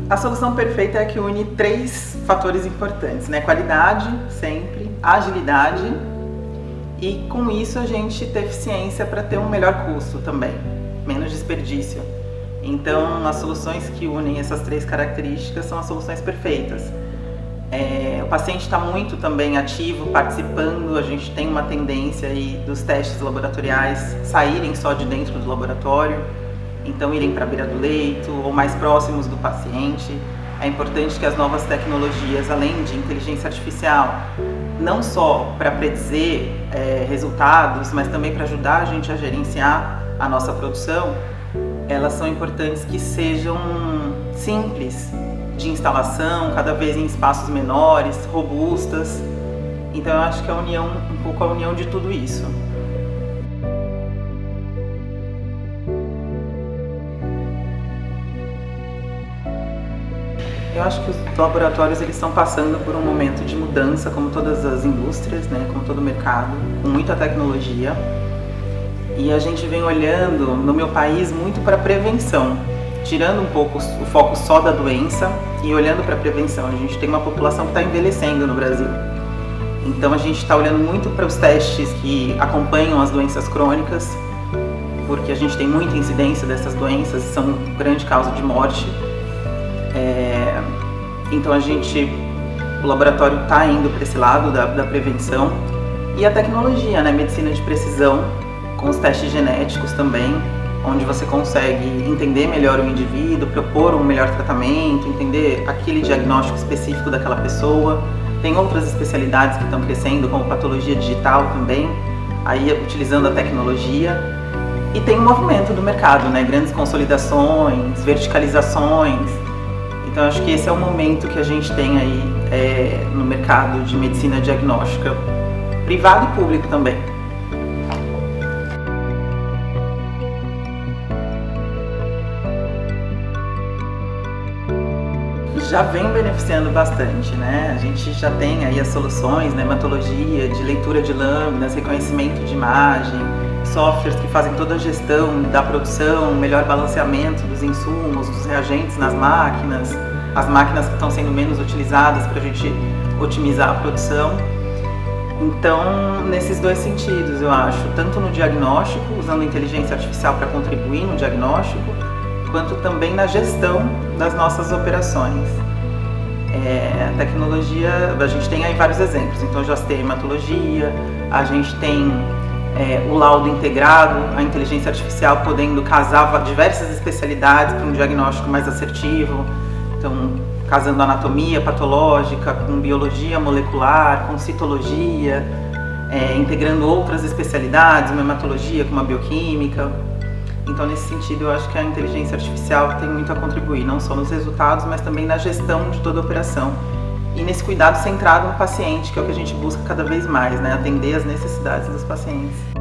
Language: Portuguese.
A solução perfeita é a que une 3 fatores importantes, né? Qualidade, sempre, agilidade e com isso a gente ter eficiência para ter um melhor custo também, menos desperdício. Então as soluções que unem essas 3 características são as soluções perfeitas. O paciente está muito também ativo, participando, a gente tem uma tendência aí dos testes laboratoriais saírem só de dentro do laboratório, então irem para a beira do leito ou mais próximos do paciente. É importante que as novas tecnologias, além de inteligência artificial, não só para predizer resultados, mas também para ajudar a gente a gerenciar a nossa produção, elas são importantes que sejam simples de instalação, cada vez em espaços menores, robustas. Então eu acho que a união, um pouco a união de tudo isso. Eu acho que os laboratórios eles estão passando por um momento de mudança, como todas as indústrias, né, como todo o mercado, com muita tecnologia. E a gente vem olhando, no meu país, muito para a prevenção, tirando um pouco o foco só da doença e olhando para a prevenção. A gente tem uma população que está envelhecendo no Brasil. Então a gente está olhando muito para os testes que acompanham as doenças crônicas, porque a gente tem muita incidência dessas doenças, são grande causa de morte. Então o laboratório está indo para esse lado da prevenção. E a tecnologia, né? Medicina de precisão, com os testes genéticos também, onde você consegue entender melhor o indivíduo, propor um melhor tratamento, entender aquele diagnóstico específico daquela pessoa. Tem outras especialidades que estão crescendo, como patologia digital também, aí utilizando a tecnologia. E tem um movimento do mercado, né? Grandes consolidações, verticalizações. Então acho que esse é o momento que a gente tem aí no mercado de medicina diagnóstica, privado e público também. Já vem beneficiando bastante, né? A gente já tem aí as soluções, né? Hematologia, de leitura de lâminas, reconhecimento de imagem, softwares que fazem toda a gestão da produção, melhor balanceamento dos insumos, dos reagentes nas máquinas, as máquinas que estão sendo menos utilizadas para a gente otimizar a produção. Então, nesses 2 sentidos, eu acho, tanto no diagnóstico, usando inteligência artificial para contribuir no diagnóstico, quanto também na gestão das nossas operações. A tecnologia, a gente tem aí vários exemplos, então já tem a hematologia, a gente tem o laudo integrado, a inteligência artificial podendo casar diversas especialidades para um diagnóstico mais assertivo, então casando anatomia patológica com biologia molecular, com citologia, integrando outras especialidades, uma hematologia com uma bioquímica. Então, nesse sentido, eu acho que a inteligência artificial tem muito a contribuir, não só nos resultados, mas também na gestão de toda a operação. E nesse cuidado centrado no paciente, que é o que a gente busca cada vez mais, né? Atender às necessidades dos pacientes.